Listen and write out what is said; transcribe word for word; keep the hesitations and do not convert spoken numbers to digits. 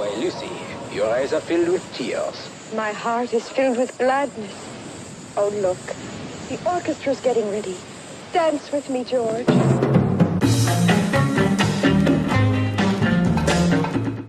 Why, Lucy, your eyes are filled with tears. My heart is filled with gladness. Oh, look. The orchestra's getting ready. Dance with me, George.